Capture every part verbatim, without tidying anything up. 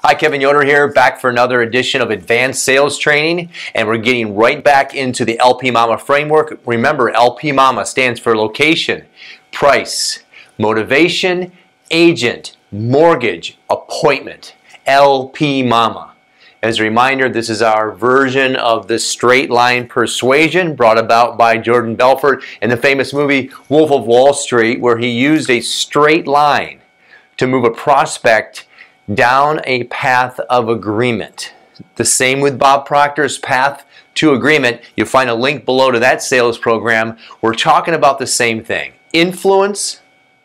Hi, Kevin Yoder here, back for another edition of Advanced Sales Training, and we're getting right back into the L P Mama framework. Remember, L P Mama stands for location, price, motivation, agent, mortgage, appointment. L P Mama. As a reminder, this is our version of the straight line persuasion brought about by Jordan Belfort in the famous movie Wolf of Wall Street, where he used a straight line to move a prospect down a path of agreement. The same with Bob Proctor's Path to Agreement. You'll find a link below to that sales program. We're talking about the same thing. Influence,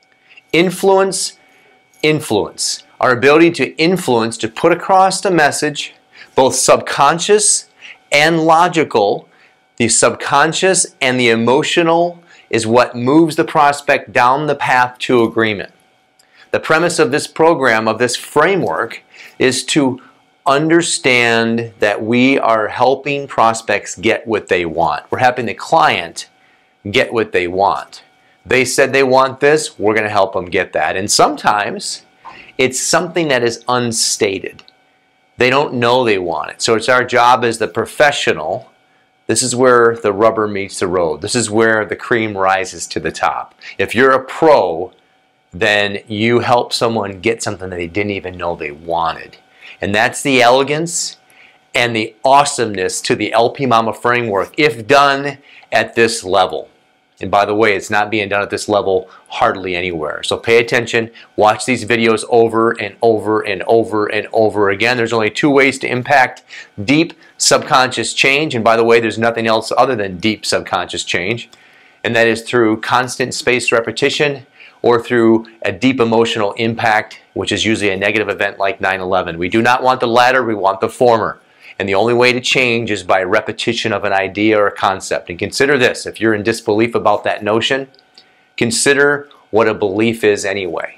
influence, influence. Our ability to influence, to put across the message, both subconscious and logical. The subconscious and the emotional is what moves the prospect down the path to agreement. The premise of this program, of this framework, is to understand that we are helping prospects get what they want. We're helping the client get what they want. They said they want this, we're going to help them get that. And sometimes it's something that is unstated. They don't know they want it. So it's our job as the professional. This is where the rubber meets the road. This is where the cream rises to the top. If you're a pro, then you help someone get something that they didn't even know they wanted. And that's the elegance and the awesomeness to the L P Mama framework if done at this level. And by the way, it's not being done at this level hardly anywhere. So pay attention, watch these videos over and over and over and over again. There's only two ways to impact deep subconscious change. And by the way, there's nothing else other than deep subconscious change. And that is through constant spaced repetition, or through a deep emotional impact, which is usually a negative event like nine eleven. We do not want the latter, we want the former. And the only way to change is by repetition of an idea or a concept. And consider this, if you're in disbelief about that notion, consider what a belief is anyway.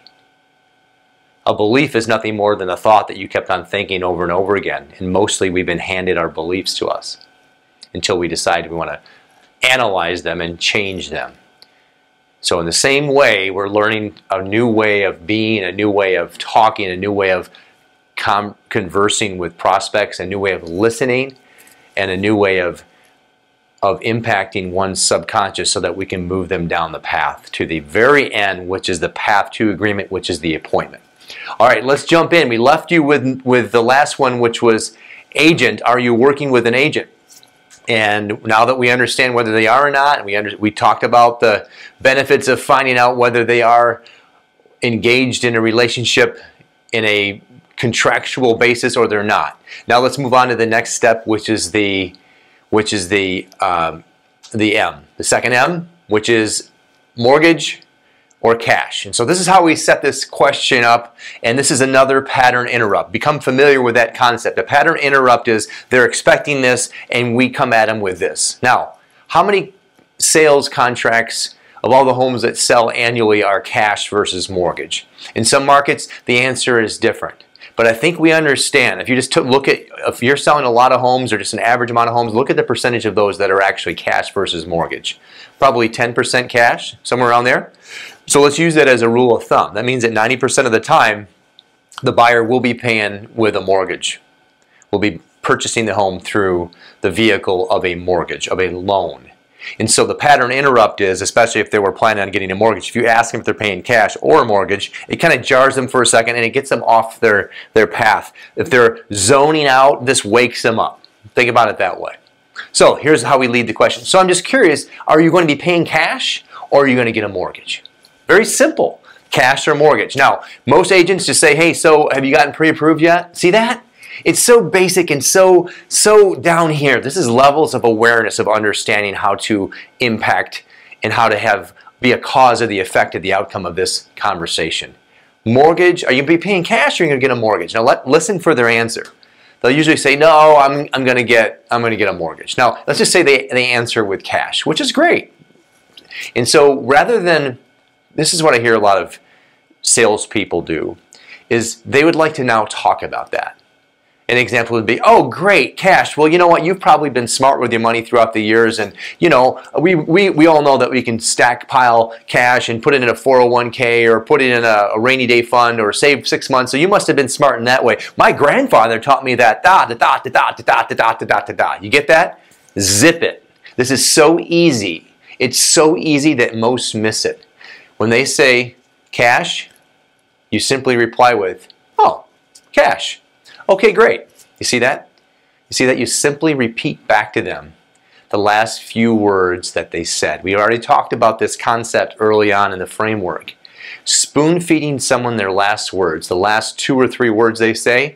A belief is nothing more than a thought that you kept on thinking over and over again. And mostly we've been handed our beliefs to us until we decide we want to analyze them and change them. So in the same way, we're learning a new way of being, a new way of talking, a new way of com conversing with prospects, a new way of listening, and a new way of, of impacting one's subconscious so that we can move them down the path to the very end, which is the path to agreement, which is the appointment. All right, let's jump in. We left you with, with the last one, which was agent. Are you working with an agent? And now that we understand whether they are or not, and we, under, we talked about the benefits of finding out whether they are engaged in a relationship in a contractual basis or they're not. Now let's move on to the next step, which is the, which is the, um, the M. The second M, which is mortgage or cash. And so this is how we set this question up, and this is another pattern interrupt. Become familiar with that concept. A pattern interrupt is they're expecting this and we come at them with this. Now, how many sales contracts of all the homes that sell annually are cash versus mortgage? In some markets, the answer is different. But I think we understand, if you just took, look at, if you're selling a lot of homes or just an average amount of homes, look at the percentage of those that are actually cash versus mortgage. Probably ten percent cash, somewhere around there. So let's use that as a rule of thumb. That means that ninety percent of the time, the buyer will be paying with a mortgage. Will be purchasing the home through the vehicle of a mortgage, of a loan. And so the pattern interrupt is, especially if they were planning on getting a mortgage, if you ask them if they're paying cash or a mortgage, it kind of jars them for a second and it gets them off their, their path. If they're zoning out, this wakes them up. Think about it that way. So here's how we lead the question. So I'm just curious, are you going to be paying cash or are you going to get a mortgage? Very simple, cash or mortgage. Now, most agents just say, hey, so have you gotten pre-approved yet? See that? It's so basic and so, so down here. This is levels of awareness of understanding how to impact and how to have be a cause of the effect of the outcome of this conversation. Mortgage, are you going to be paying cash or are you going to get a mortgage? Now, let, listen for their answer. They'll usually say, no, I'm, I'm going to get, I'm going to get a mortgage. Now, let's just say they, they answer with cash, which is great. And so rather than, this is what I hear a lot of salespeople do, is they would like to now talk about that. An example would be, oh, great, cash. Well, you know what? You've probably been smart with your money throughout the years, and you know, we we, we all know that we can stackpile cash and put it in a four oh one K or put it in a, a rainy day fund or save six months. So you must have been smart in that way. My grandfather taught me that. Da da da da da da da da da da da da. You get that? Zip it. This is so easy. It's so easy that most miss it. When they say cash, you simply reply with, oh, cash. Okay, great. You see that? You see that you simply repeat back to them the last few words that they said. We already talked about this concept early on in the framework. Spoon feeding someone their last words, the last two or three words they say,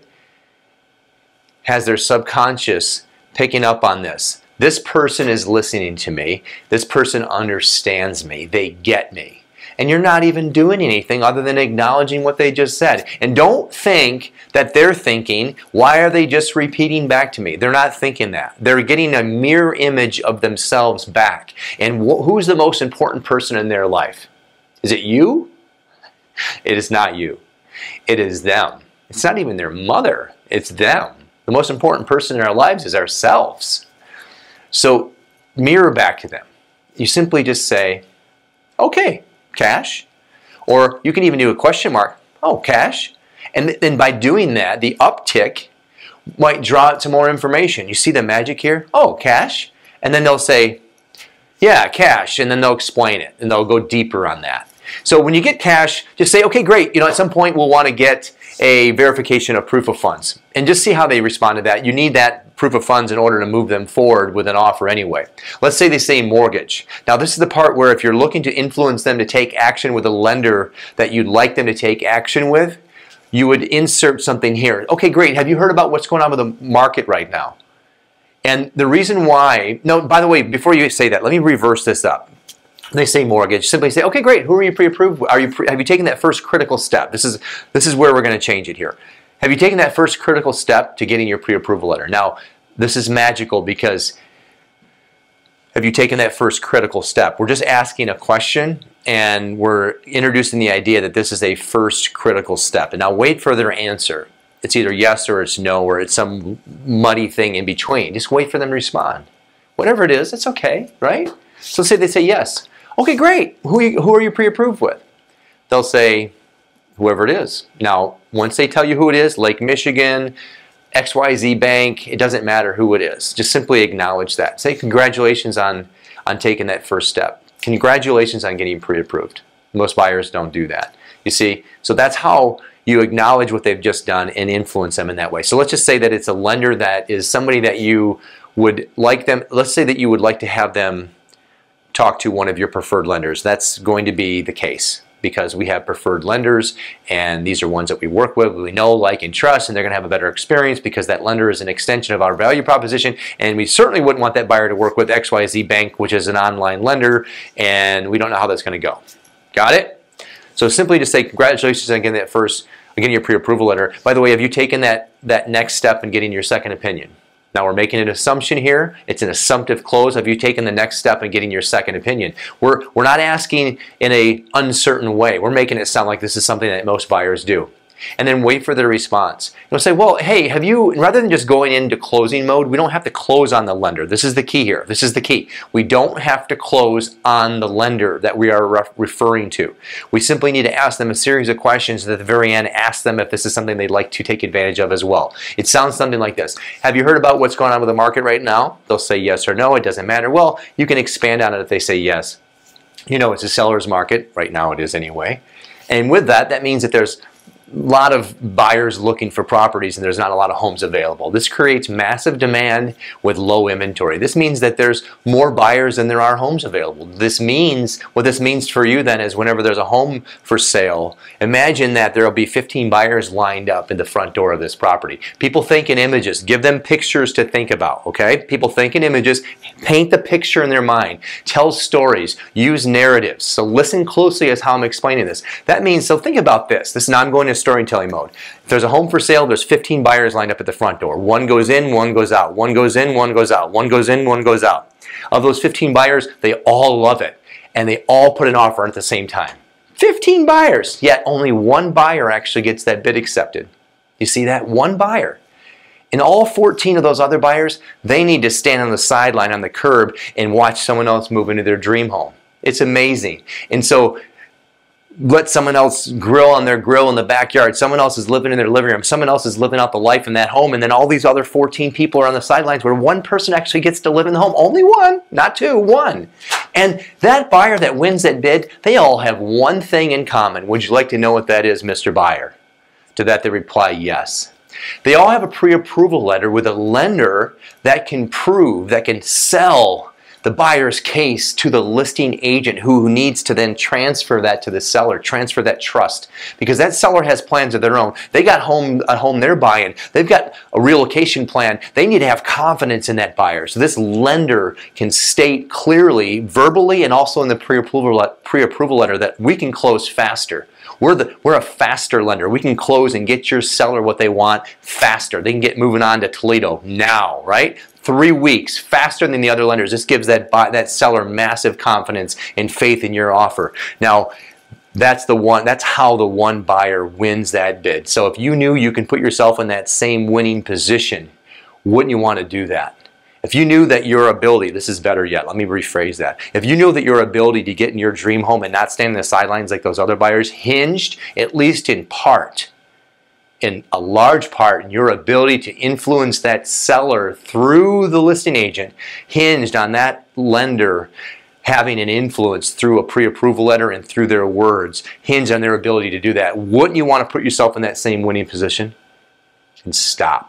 has their subconscious picking up on this. This person is listening to me. This person understands me. They get me. And you're not even doing anything other than acknowledging what they just said. And don't think that they're thinking, why are they just repeating back to me? They're not thinking that. They're getting a mirror image of themselves back. And wh who's the most important person in their life? Is it you? It is not you. It is them. It's not even their mother. It's them. The most important person in our lives is ourselves. So mirror back to them. You simply just say, okay, cash. Or you can even do a question mark, oh, cash. And then by doing that, the uptick might draw out some more information. You see the magic here? Oh, cash. And then they'll say, yeah, cash. And then they'll explain it. And they'll go deeper on that. So when you get cash, just say, okay, great. You know, at some point we'll want to get a verification of proof of funds. And just see how they respond to that. You need that proof of funds in order to move them forward with an offer anyway. Let's say they say mortgage. Now this is the part where if you're looking to influence them to take action with a lender that you'd like them to take action with, you would insert something here. Okay, great. Have you heard about what's going on with the market right now? And the reason why, no, by the way, before you say that, let me reverse this up. They say mortgage, simply say, okay, great, who are you pre-approved? Are you pre have you taken that first critical step? This is, this is where we're going to change it here. Have you taken that first critical step to getting your pre-approval letter? Now, this is magical because have you taken that first critical step? We're just asking a question and we're introducing the idea that this is a first critical step. And now wait for their answer. It's either yes or it's no or it's some muddy thing in between. Just wait for them to respond. Whatever it is, it's okay, right? So say they say yes. Okay, great. Who are you, who are you pre-approved with? They'll say whoever it is. Now, once they tell you who it is, Lake Michigan, X Y Z Bank, it doesn't matter who it is. Just simply acknowledge that. Say congratulations on, on taking that first step. Congratulations on getting pre-approved. Most buyers don't do that. You see, so that's how you acknowledge what they've just done and influence them in that way. So let's just say that it's a lender that is somebody that you would like them, let's say that you would like to have them talk to one of your preferred lenders. That's going to be the case because we have preferred lenders and these are ones that we work with, we know, like, and trust, and they're going to have a better experience because that lender is an extension of our value proposition, and we certainly wouldn't want that buyer to work with X Y Z Bank, which is an online lender, and we don't know how that's going to go. Got it? So simply just say congratulations on getting that first, getting your pre-approval letter. By the way, have you taken that, that next step in getting your second opinion? Now we're making an assumption here. It's an assumptive close. Have you taken the next step in getting your second opinion? We're, we're not asking in an uncertain way. We're making it sound like this is something that most buyers do. And then wait for their response. You'll say, well, hey, have you, rather than just going into closing mode, we don't have to close on the lender. This is the key here. This is the key. We don't have to close on the lender that we are re referring to. We simply need to ask them a series of questions and at the very end ask them if this is something they'd like to take advantage of as well. It sounds something like this. Have you heard about what's going on with the market right now? They'll say yes or no. It doesn't matter. Well, you can expand on it if they say yes. You know, it's a seller's market. Right now it is anyway. And with that, that means that there's a lot of buyers looking for properties and there's not a lot of homes available. This creates massive demand with low inventory. This means that there's more buyers than there are homes available. This means, what this means for you then is whenever there's a home for sale, imagine that there will be fifteen buyers lined up in the front door of this property. People think in images. Give them pictures to think about, okay? People think in images. Paint the picture in their mind. Tell stories. Use narratives. So listen closely as how I'm explaining this. That means, so think about this. This is now I'm going to storytelling mode. If there's a home for sale, there's fifteen buyers lined up at the front door. One goes in, one goes out. One goes in, one goes out. One goes in, one goes out. Of those fifteen buyers, they all love it. And they all put an offer at the same time. fifteen buyers, yet only one buyer actually gets that bid accepted. You see that? One buyer. And all fourteen of those other buyers, they need to stand on the sideline on the curb and watch someone else move into their dream home. It's amazing. And so let someone else grill on their grill in the backyard. Someone else is living in their living room. Someone else is living out the life in that home. And then all these other fourteen people are on the sidelines where one person actually gets to live in the home. Only one, not two, one. And that buyer that wins that bid, they all have one thing in common. Would you like to know what that is, Mister Buyer? To that they reply, yes. They all have a pre-approval letter with a lender that can prove, that can sell the buyer's case to the listing agent who needs to then transfer that to the seller, transfer that trust. Because that seller has plans of their own. They got home, a home they're buying. They've got a relocation plan. They need to have confidence in that buyer. So this lender can state clearly, verbally, and also in the pre-approval pre-approval letter that we can close faster. We're, the, we're a faster lender. We can close and get your seller what they want faster. They can get moving on to Toledo now, right? Three weeks, faster than the other lenders. This gives that, buy, that seller massive confidence and faith in your offer. Now, that's the one. That's how the one buyer wins that bid. So if you knew you can put yourself in that same winning position, wouldn't you want to do that? If you knew that your ability, this is better yet, let me rephrase that. If you knew that your ability to get in your dream home and not stand on the sidelines like those other buyers hinged, at least in part, in a large part, in your ability to influence that seller through the listing agent, hinged on that lender having an influence through a pre-approval letter and through their words, hinged on their ability to do that, wouldn't you want to put yourself in that same winning position? And stop.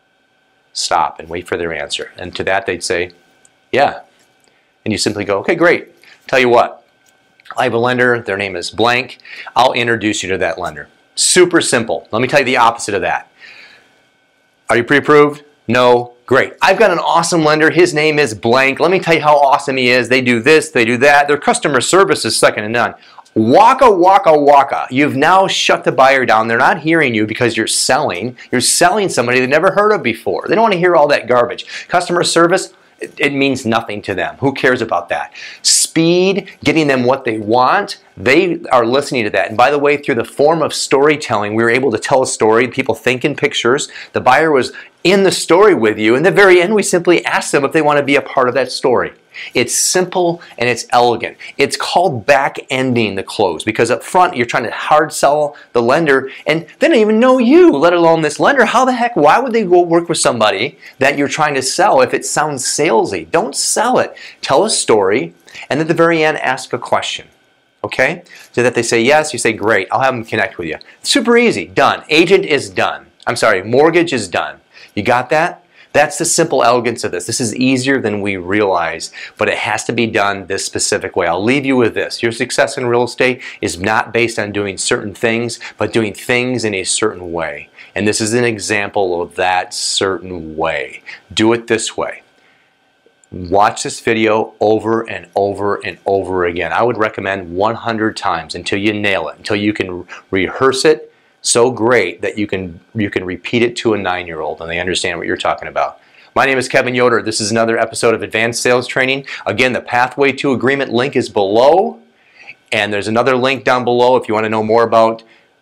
Stop and wait for their answer. And to that they'd say, yeah. And you simply go, okay, great. Tell you what, I have a lender, their name is blank. I'll introduce you to that lender. Super simple. Let me tell you the opposite of that. Are you pre-approved? No. Great. I've got an awesome lender. His name is blank. Let me tell you how awesome he is. They do this, they do that. Their customer service is second to none. Waka, waka, waka. You've now shut the buyer down. They're not hearing you because you're selling. You're selling somebody they've never heard of before. They don't want to hear all that garbage. Customer service, it, it means nothing to them. Who cares about that? Speed, getting them what they want, they are listening to that. And by the way, through the form of storytelling, we were able to tell a story. People think in pictures. The buyer was in the story with you. In the very end, we simply asked them if they want to be a part of that story. It's simple and it's elegant. It's called back-ending the close because up front you're trying to hard sell the lender and they don't even know you, let alone this lender. How the heck, why would they go work with somebody that you're trying to sell if it sounds salesy? Don't sell it. Tell a story and at the very end ask a question. Okay? So that they say yes, you say great, I'll have them connect with you. Super easy, done. Agent is done. I'm sorry, mortgage is done. You got that? That's the simple elegance of this. This is easier than we realize, but it has to be done this specific way. I'll leave you with this. Your success in real estate is not based on doing certain things, but doing things in a certain way. And this is an example of that certain way. Do it this way. Watch this video over and over and over again. I would recommend one hundred times until you nail it, until you can rehearse it so great that you can you can repeat it to a nine-year-old and they understand what you're talking about. My name is Kevin Yoder. This is another episode of Advanced Sales Training. Again, the Pathway to Agreement link is below, and there's another link down below if you want to know more about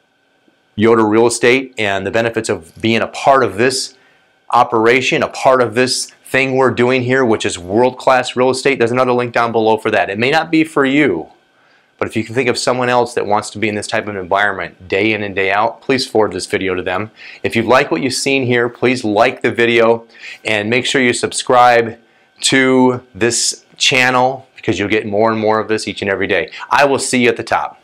Yoder Real Estate and the benefits of being a part of this operation, a part of this thing we're doing here, which is world-class real estate. There's another link down below for that. It may not be for you, but if you can think of someone else that wants to be in this type of environment day in and day out, please forward this video to them. If you like what you've seen here, please like the video and make sure you subscribe to this channel because you'll get more and more of this each and every day. I will see you at the top.